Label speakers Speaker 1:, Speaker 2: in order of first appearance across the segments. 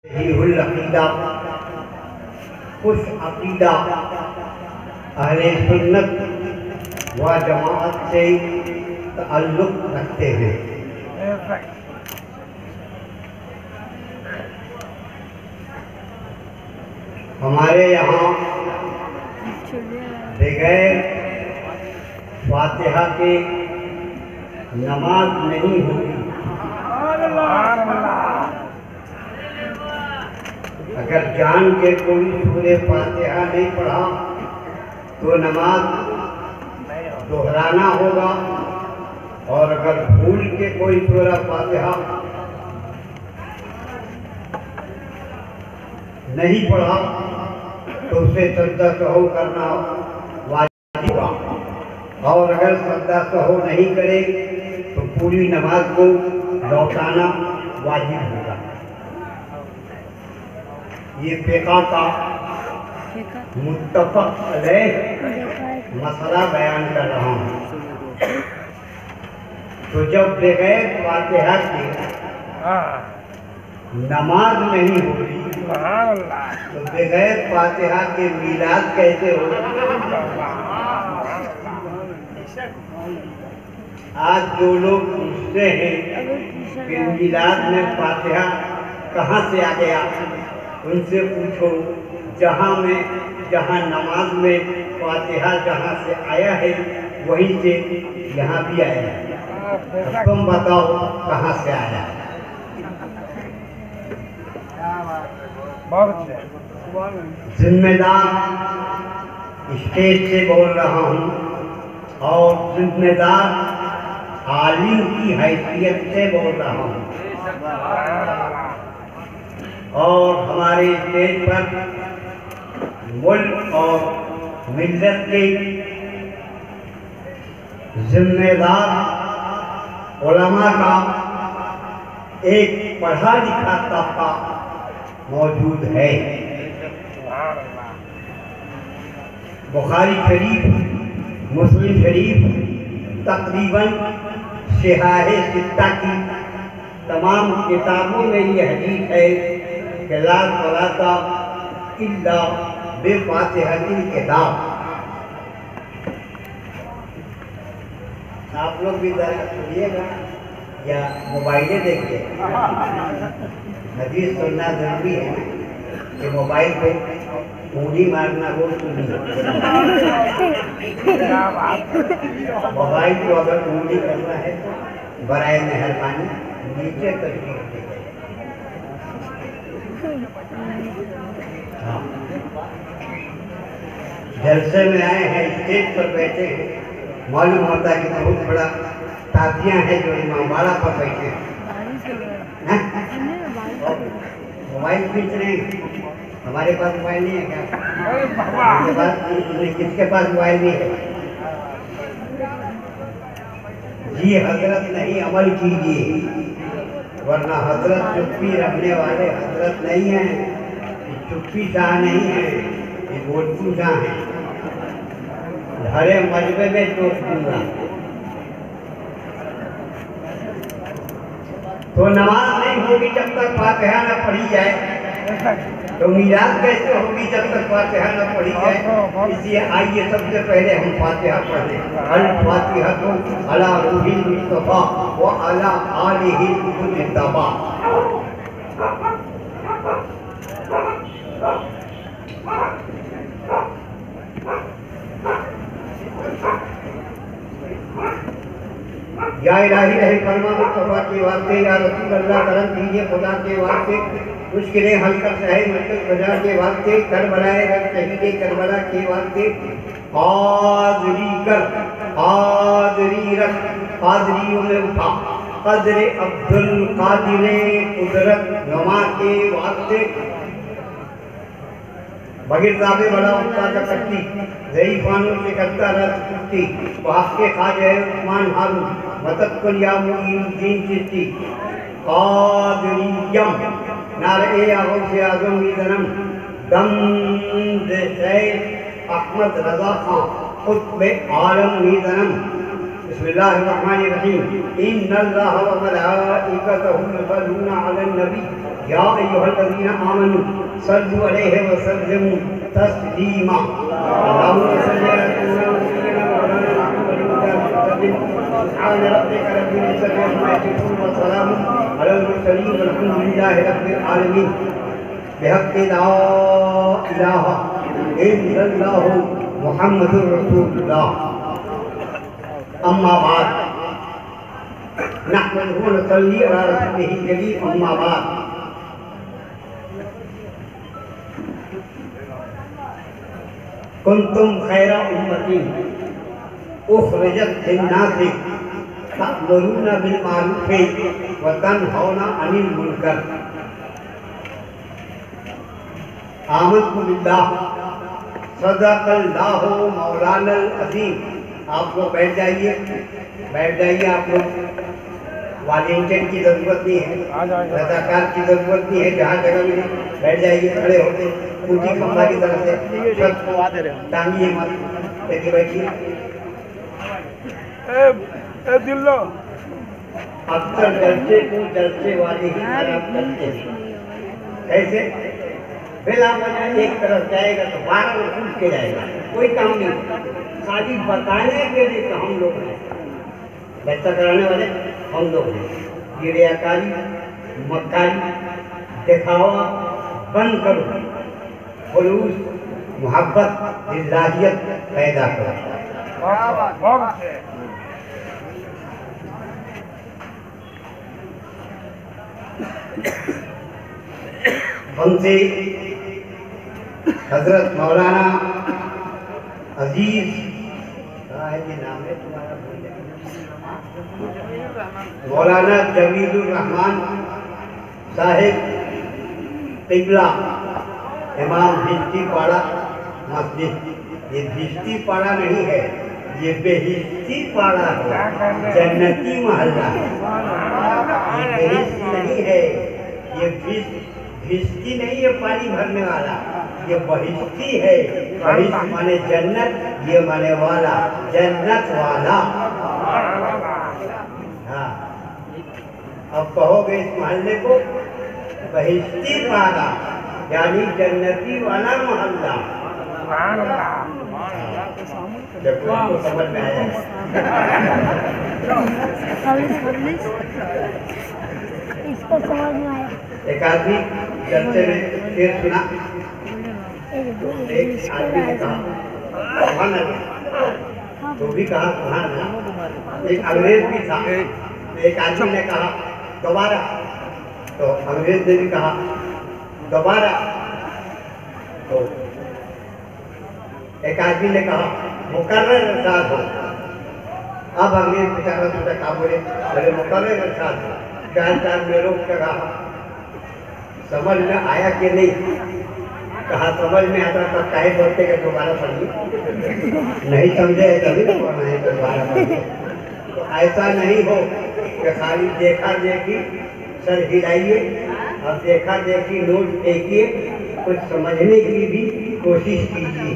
Speaker 1: सहीहुल अक़ीदा खुश अक़ीदा अहले सुन्नत व जमाअत से ताल्लुक़ रखते हैं। हमारे यहाँ बगैर फातिहा के नमाज नहीं होती। अगर जान के कोई सूरे फातिहा नहीं पढ़ा तो नमाज दोहराना होगा, और अगर भूल के कोई सूरा फातिहा नहीं पढ़ा तो उसे सजदा सहू करना वाजिब होगा, और अगर सजदा सहू नहीं करे तो पूरी नमाज को लौटाना वाजिब होगा। ये फ़िक़ह का मुत्तफ़क़ अलैह मसला बयान कर रहा हूँ। तो जब बगैर फातिहा के नमाज नहीं होती तो बगैर फातिहा के मीलाद कैसे हो? आज जो लोग पूछते हैं कि मीलाद में फातिहा कहाँ से आ गया, उनसे पूछो जहाँ नमाज में फातिहा जहाँ से आया है वहीं से यहाँ भी आया है। तुम बताओ कहाँ से आया? जिम्मेदार स्टेज से बोल रहा हूँ, और जिम्मेदार आलिम की हैसियत से बोल रहा हूँ। और हमारे स्टेज पर मुल्क और मिल्लत के जिम्मेदार उलमा का एक पढ़ा लिखा तबका मौजूद है। बुखारी शरीफ, मुस्लिम शरीफ, तकरीबन सिहाह सित्ता की तमाम किताबों में ये हदीस है कि ला सलाता इल्ला बिफ़ातिहातिल किताब। आप लोग भी जरा सुनिएगा या मोबाइलें देखिए। हदीस सुनना जरूरी है कि मोबाइल पे उंगली मारना वो सुनिए। मोबाइल को अगर उंगली करना है तो बराए मेहरबानी नीचे करके जलसे में आए हैं, स्टेज पर बैठे हैं, मालूम होता है कि बहुत बड़ा ताजियां हैं जो इमामबाड़ा पर बैठे हैं। मोबाइल खींच रहे हैं। हमारे पास मोबाइल नहीं है क्या? किसके पास मोबाइल नहीं है? जी हजरत नहीं, अमल कीजिए, वरना हजरत चुप्पी रखने वाले हजरत नहीं हैं। चुप्पी शाह नहीं है, ये बोलू शाह है। हरे मजबे में टोक दूंगा। तो नमाज नहीं होगी जब तक फातिहा न पढ़ी जाए, तो मीलाद कैसे होगी जब तक फातिहा न पढ़ी जाए? इसलिए आइए सबसे पहले हम फातिहा पढ़ लें। अल फातिहा तो अला रूहिल मुस्तफा व अला आलिहिल मुज्तबा। या इलाही रहे फरमा मुस्तफा के वास्ते, या रसूल अल्लाह करम कीजिए खुदा के वास्ते, मुश्किलें हल कर चाहे मुश्किल बजा के वास्ते, करबलाए रख शहीदे करबला के वास्ते, हाज़री कर हाज़री रख हाज़रियों में उठा, क़द्र अब्दुल क़ादिर कुदरत नमा के वास्ते, बगैर साबे बड़ा उसका कट्टी ज़ईफ़ानों से करता रस कुश्ती, वास्ते ख़ाजा उस्मान हारून मदद को या मुईनुद्दीन चिश्ती, क़ादिरियम नारे गौसे आज़म की जन्म दम शैख़ अहमद रज़ा खां क़ुत्ब आलम की जन्म बिस्मिल्लाहिर्रहमानिर्रहीम इन्नल्लाह व मलाइकतहु युसल्लूना अलन नबी या अय्युहल्लज़ीना आमनू सल्लु अलैहि व सल्लिमू तस्लीमा अल्लाहुम्मा सल्लि अला सय्यिदिना मौलाना मुहम्मदिन सुब्हान रब्बिका रब्बिल इज्जति अम्मा यसिफून व सलामुन अलल मुरसलीन वल्हम्दुलिल्लाहि रब्बिल आलमीन बिहक़्क़ि ला इलाहा इल्लल्लाहु मुहम्मदुर रसूलुल्लाह अम्मा बाद नहमदुहु व नसल्ली अला रसूलिहिल करीम अम्मा बाद कुंतुम खैरा उम्मतिन उखरिजत लिन्नासि तअमुरूना बिल मारूफि व तनहौना अनिल मुनकर आमन्तु बिल्लाह सदक़ल्लाहु मौलानल अज़ीम। आप लोग बैठ जाइए आप लोग। वॉलंटियर की जरूरत नहीं है, रजाकार की जरूरत नहीं है, जहाँ जगह मिले बैठ जाइए, खड़े होते ऊँची खंभा की तरफ से टांगिए मत, बैठिए। अक्सर जलसे को जलसे वाले ही खराब करते हैं। कैसे? फिर आप एक तरफ जाएगा तो 12 में पूछ के जाएगा, कोई काम नहीं। शादी बताने के लिए तो हम लोग हैं, बच्चा कराने वाले हम लोग हैं। ये रियाकारी मक्कारी दिखावा बंद करो, खुलूस मोहब्बत इलाहियत पैदा करो। हमसे हजरत मौलाना अजीज नाम है तुम्हारा, मौलाना जमीलुर रहमान साहिब तिबला इमाम भिश्ती पाड़ा मस्जिद। ये भिश्ती पाड़ा नहीं है, ये बेहिश्ती पाड़ा है, जन्नती मोहल्ला है। ये बेहिश्ती नहीं है, ये भिश्ती नहीं है पानी भरने वाला, ये बहिश्ती है। बहिश्त माने जन्नत, ये माने वाला, जन्नत वाला। हाँ, अब कहोगे इस मोहल्ले को बहिश्ती पाड़ा, यानी जन्नती वाला मोहल्ला। जब आपको समझ में आया
Speaker 2: इसको समझ में आया।
Speaker 1: एक आदमी जलसे में शेर सुना, एक आदमी ने कहा सुभान अल्लाह, तो भी कहा सुभान अल्लाह। एक अंग्रेज भी था, एक आदमी ने कहा दोबारा, तो अंग्रेज ने भी कहा दोबारा। तो एक आदमी ने कहा मुकर्रर इरशाद हो। अब अंग्रेज बेचारा सोचा कहा बोले मुकर्रर इरशाद हो। चार में रोक कर कहा समझ में आया कि नहीं? कहा समझ में आता तब काहे बोलते कि दोबारा पढ़िए, नहीं समझे तभी तो पढ़ना है, दोबारा पढ़िए। तो ऐसा नहीं हो कि खाली देखा देखी सर हिलाइए और देखा देखी नोट देखिए, कुछ समझने की भी कोशिश कीजिए।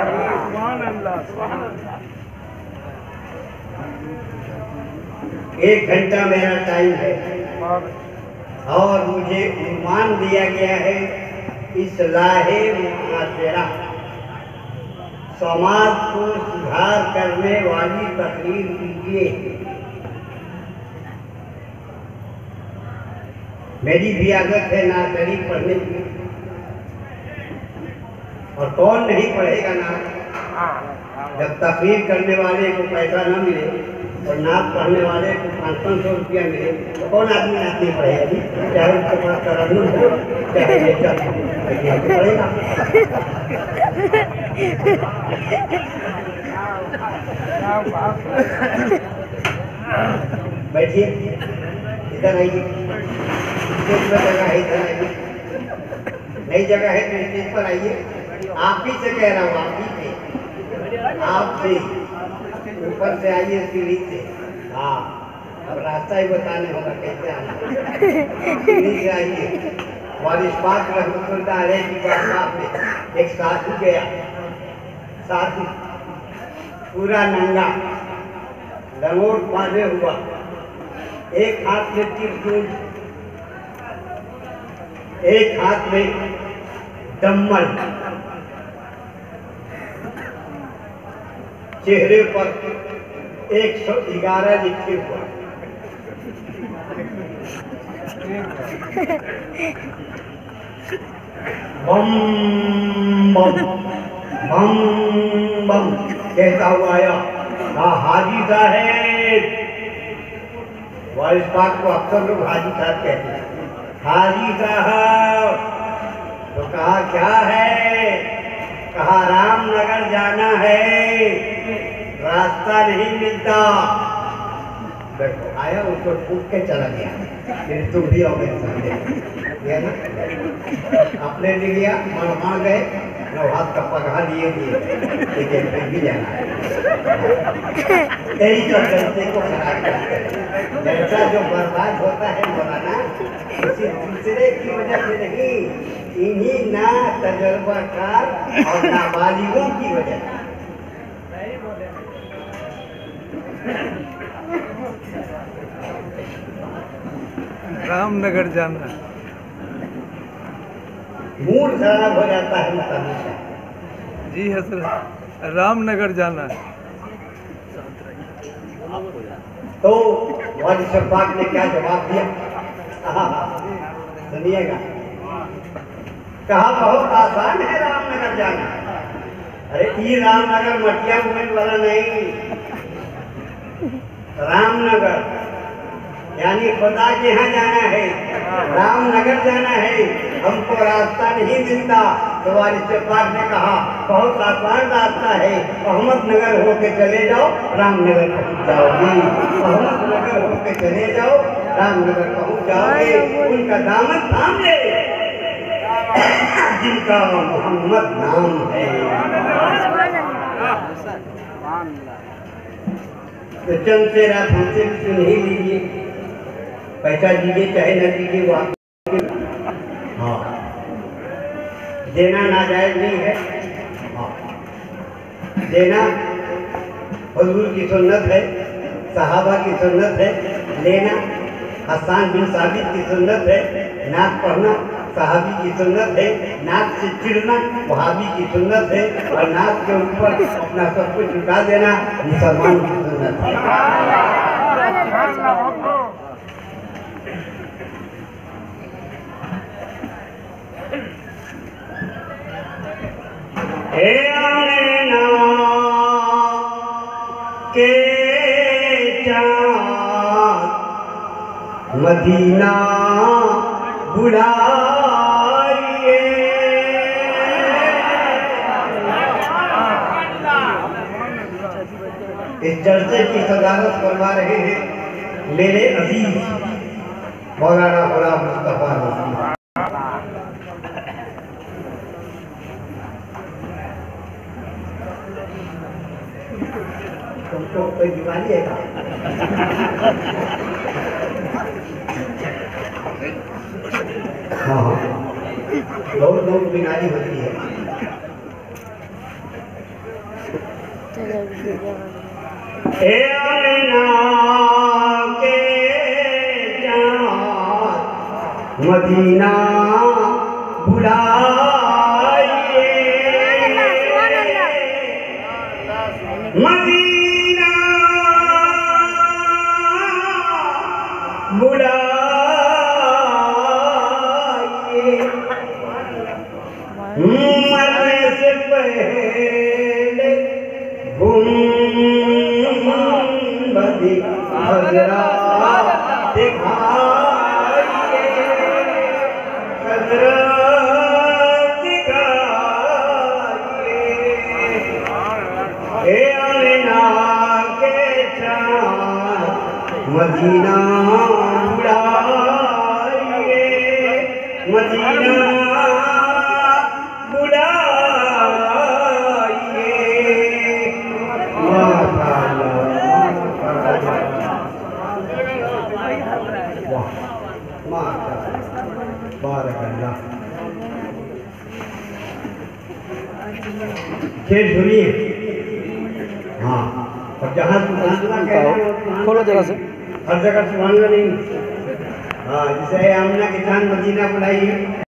Speaker 1: 1 घंटा मेरा टाइम है और मुझे उन्वान दिया गया है इस्लाहे मुआशरा, समाज को सुधार करने वाली तकरीर कीजिए। मेरी भी आदत है नार्सरी पढ़ने की, और कौन नहीं पढ़ेगा ना। जब तकरीर करने वाले को पैसा न मिले और नाच पढ़ने वाले को 500 रुपया मिले तो कौन आदमी नाच नहीं पढ़ेगा जी? चाहे उसके पास तरन्नुम हो, चाहे बेचा पढ़ेगा। बैठिए, इधर आइए, स्टेज पर जगह है, इधर आइए। नई जगह है तो स्टेज पर आइए। आप ही से कह रहा हूँ, आप ही से, आप से ऊपर से आइए सीढ़ी से। हाँ, अब रास्ता ही बताने होगा कैसे आना। सीढ़ी से आइए। वारिस पाक रहमतुल्लाह अलैह की बारगाह में एक साधु गया, साधु पूरा नंगा, लंगोट बांधे हुआ, एक हाथ में त्रिशूल, एक हाथ में दम्मल, चेहरे पर 111 लिखे हुआ। बम बम बम बम कहता हुआ आया। कहा हाजी साहेब, और इस बात को अक्सर लोग हाजी साहब कहते हैं, हाजी साहब। तो कहा क्या है? कहा रामनगर जाना है, रास्ता नहीं मिलता। देखो आया, उसको फूक के चला गया। फिर तुम भी आओ मेरे साथ, गया ना, आपने ले लिया, वहाँ गए, हाथ का पगहा लिए लेकिन फिर भी जाना है। तेरी तो जलसे को खराब करते हैं। जैसा जो बर्बाद होता है मौलाना, किसी दूसरे की वजह से नहीं, इन्हीं ना तजर्बाकार और नाबालिगों की वजह से।
Speaker 3: रामनगर जाना,
Speaker 1: मूड खराब हो जाता है हमेशा।
Speaker 3: जी हजरत, रामनगर जाना है।
Speaker 1: तो वालिद पाक ने क्या जवाब दिया? सुनिएगा। कहा बहुत आसान है रामनगर जाना। अरे ये रामनगर मटिया घूमने वाला नहीं, रामनगर यानी खुदा के यहाँ जाना है, रामनगर जाना है। हमको रास्ता नहीं मिलता। तो वालिद पाक ने कहा बहुत आसान रास्ता है, अहमदनगर होके चले जाओ, रामनगर पहुँच जाओगे। अहमदनगर होके चले जाओ, रामनगर पहुँच जाओगे। उनका दामन थाम ले जिनका मोहम्मद नाम है। तो चंद से रात हमसे भी सुन ही लीजिए, पैसा दीजिए चाहे न दीजिए, वो हाँ देना नाजायज नहीं है। हाँ देना हुजूर की सुन्नत है, सहाबा की सुन्नत है। लेना हसन बिन साबित की सुन्नत है। नाक पढ़ना सहाबी की सुन्नत है। नाक से चिढ़ना वहाबी की सुन्नत है। और नाक के ऊपर अपना सब कुछ झुका देना मुसलमान की सुन्नत है। हे आमना के चाँद मदीना बुलाइए। इस जलसे की सदारत करवा रहे हैं मेरे अजीज मौलाना गुलाम मुस्तफा नज़ीर। तुमको कोई बीमारी है क्या? हाँ बहुत बहुत बीमारी होती है। हे आमना के चाँद मदीना बुलाइए। मदीना बुलाइए। मरने से पहले गुंबद खजरा दिखाइए। खजरा दिखाइए। हे आमना के चाँद मदीना बुलाइए। मदीना फिर सुनिए। हाँ और जहाँ सुभान कह रहे हो
Speaker 3: खोलो जरा से।
Speaker 1: हर जगह सुभान नहीं। हाँ, जैसे आमना के चांद मदीना बुलाइए।